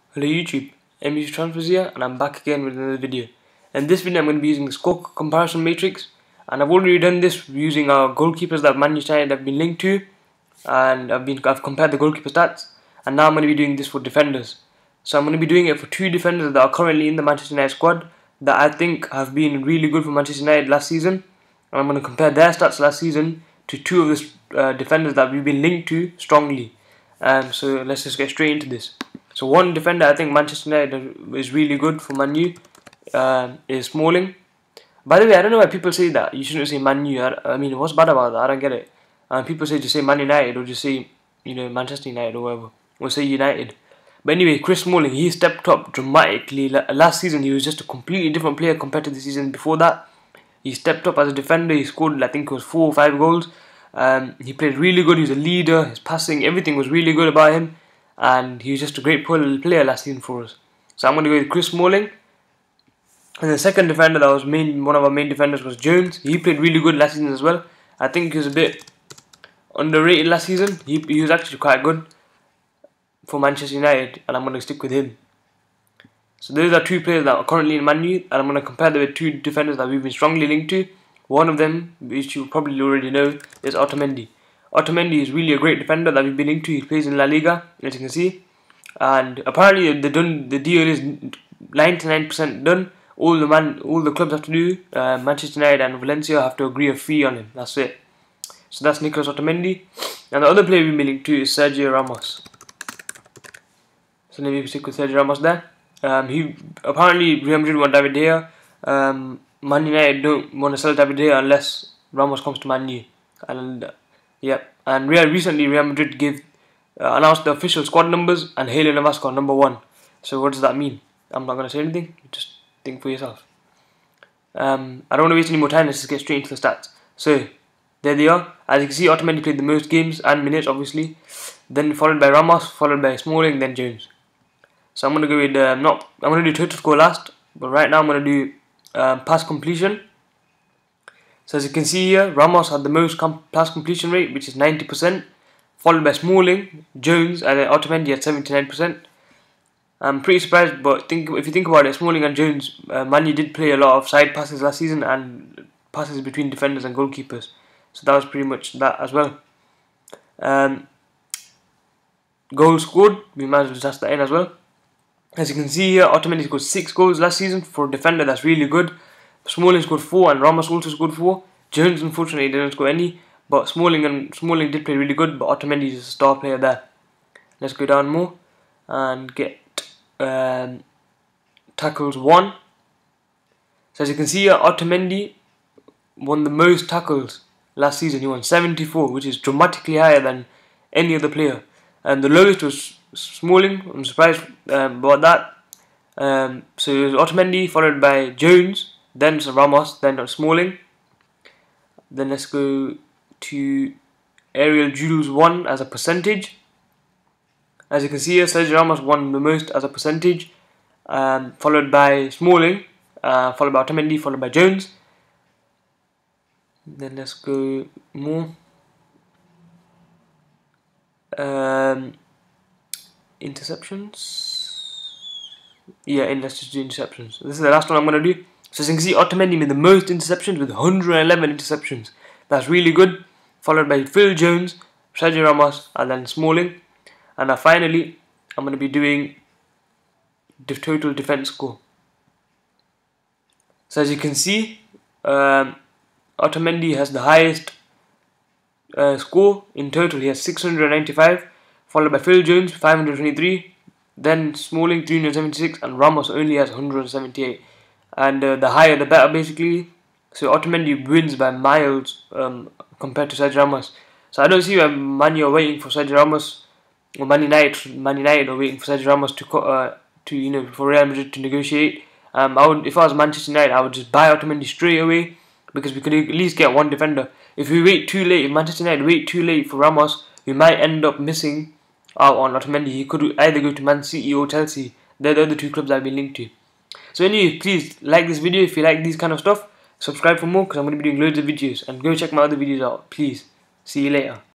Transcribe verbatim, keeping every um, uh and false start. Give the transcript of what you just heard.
Hello YouTube, M U Transfers here, and I'm back again with another video. In this video I'm going to be using the score comparison matrix, and I've already done this using our goalkeepers that Manchester United have been linked to, and I've been I've compared the goalkeeper stats, and now I'm going to be doing this for defenders. So I'm going to be doing it for two defenders that are currently in the Manchester United squad that I think have been really good for Manchester United last season, and I'm going to compare their stats last season to two of the uh, defenders that we've been linked to strongly. Um, so let's just get straight into this. So one defender I think Manchester United is really good for Man U uh, is Smalling. By the way, I don't know why people say that you shouldn't say Man U. I, I mean, what's bad about that? I don't get it. Um, people say just say Man United or just say, you know, Manchester United or whatever, or say United. But anyway, Chris Smalling, he stepped up dramatically. Last season he was just a completely different player compared to the season before that. He stepped up as a defender. He scored, I think it was four or five goals. Um, he played really good. He was a leader. His passing, everything was really good about him. And he was just a great player last season for us. So I'm going to go with Chris Smalling. And the second defender that was main, one of our main defenders was Jones. He played really good last season as well. I think he was a bit underrated last season. He, he was actually quite good for Manchester United, and I'm going to stick with him. So those are two players that are currently in Man U, and I'm going to compare them with two defenders that we've been strongly linked to. One of them, which you probably already know, is Otamendi. Otamendi is really a great defender that we've been linked to. He plays in La Liga, as you can see, and apparently the done the deal is ninety-nine percent done. All the man, all the clubs have to do, uh, Manchester United and Valencia have to agree a fee on him. That's it. So that's Nicolas Otamendi, and the other player we've been linked to is Sergio Ramos. So let me stick with Sergio Ramos there. Um, he apparently Real Madrid want David De Gea. Um, Man United don't want to sell David De Gea unless Ramos comes to Man U. And uh, yeah, and Real recently Real Madrid gave uh, announced the official squad numbers, and Haley Navas got number one. So what does that mean? I'm not gonna say anything. Just think for yourself. Um, I don't want to waste any more time. Let's just get straight into the stats. So there they are. As you can see, Otamendi played the most games and minutes, obviously. Then followed by Ramos, followed by Smalling, then Jones. So I'm gonna go with uh, not. I'm gonna do total score last, but right now I'm gonna do um, pass completion. So as you can see here, Ramos had the most com pass completion rate, which is ninety percent, followed by Smalling, Jones, and then Otamendi at seventy-nine percent. I'm pretty surprised, but think if you think about it, Smalling and Jones, uh, Man U did play a lot of side passes last season and passes between defenders and goalkeepers. So that was pretty much that as well. Um, goals scored, we might as well just that in as well. As you can see here, Otamendi scored six goals last season for a defender. That's really good. Smalling scored four, and Ramos also scored four. Jones unfortunately didn't score any, but Smalling and Smalling did play really good. But Otamendi is a star player there. Let's go down more and get um, tackles one. So as you can see here, Otamendi won the most tackles last season. He won seventy-four, which is dramatically higher than any other player. And the lowest was Smalling. I'm surprised um, about that. Um, so it was Otamendi followed by Jones, then Ramos, then Smalling. Then let's go to aerial duels won as a percentage. As you can see here, Sergio Ramos won the most as a percentage, um, followed by Smalling, uh, followed by Otamendi, followed by Jones. Then let's go more. Um, interceptions. Yeah, and let's just do interceptions. This is the last one I'm going to do. So as you can see, Otamendi made the most interceptions with one hundred eleven interceptions. That's really good. Followed by Phil Jones, Sergio Ramos, and then Smalling. And now finally, I'm going to be doing the total defense score. So as you can see, um, Otamendi has the highest uh, score in total. He has six hundred ninety-five, followed by Phil Jones, five hundred twenty-three. Then Smalling, three hundred seventy-six, and Ramos only has one hundred seventy-eight. And uh, the higher the better, basically. So Otamendi wins by miles um, compared to Sergio Ramos. So I don't see why Man U are waiting for Sergio Ramos, or Man United, Man United are waiting for Sergio Ramos to, uh, to you know, for Real Madrid to negotiate. Um, I would, if I was Manchester United, I would just buy Otamendi straight away, because we could at least get one defender. If we wait too late, if Manchester United wait too late for Ramos, we might end up missing out on Otamendi. He could either go to Man City or Chelsea. They're the other two clubs I've been linked to. So anyway, please like this video if you like these kind of stuff. Subscribe for more, because I'm going to be doing loads of videos. And go check my other videos out, please. See you later.